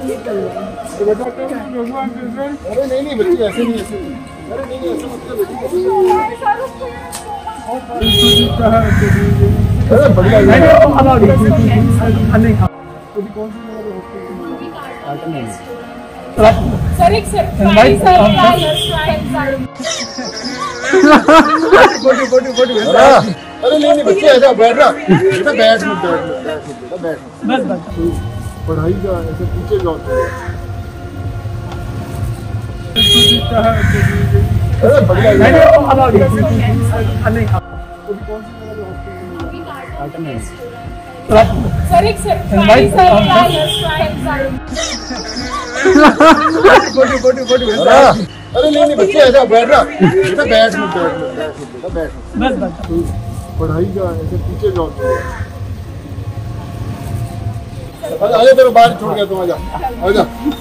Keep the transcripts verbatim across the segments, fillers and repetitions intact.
अरे नहीं नहीं बच्ची ऐसे नहीं ऐसे नहीं। अरे नहीं नहीं ऐसे मत कर बेटी। अरे बढ़िया है। अभी कौन सी जगह पे सर एक सरप्राइज है बोटी बोटी बोटी। अरे नहीं नहीं बच्चे ऐसा बैठ रहा बेटा, बैठ मत बैठ बेटा, बैठ बस बस। पढ़ाई का ऐसे पीछे जाओ। अरे बढ़िया है। सर एक सरप्राइज है बोटी बोटी बोटी। अरे नहीं नहीं बच्चे ऐसा बैठ रहा बेटा, बैठ मत बैठ बेटा, बैठ बस बस। पढ़ाई का ऐसे पीछे जाओ। आजा तेरे बाहर छोड़ गया तुम, आजा आजा।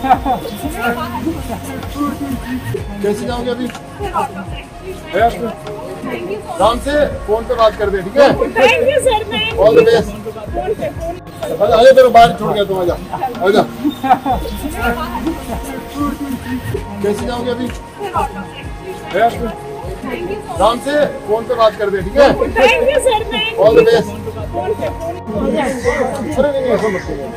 कैसे जाओगे अभी? शाम से फोन पे बात कर दे, ठीक है? Thank you sir. All the best. आजा तेरे बाहर छोड़ गया तुम, आजा आजा। कैसे जाओगे अभी? शाम से फोन पे बात कर दे, ठीक है? Thank you sir. All the best. अरे नहीं ऐसा मत करो।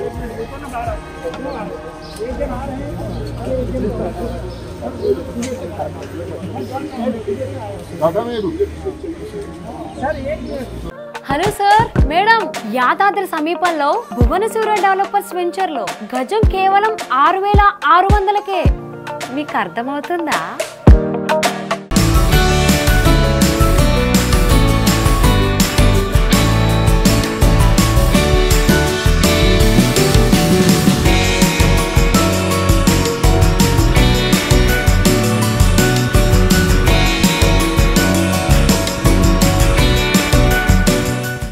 హలో సార్ మేడం, యాదాద్రి సమీపంలో భువనసూర డెవలపర్స్ వెంచర్ లో గజం కేవలం ఆరు వేల ఆరు వందలకే. మీకు అర్థమవుతుందా?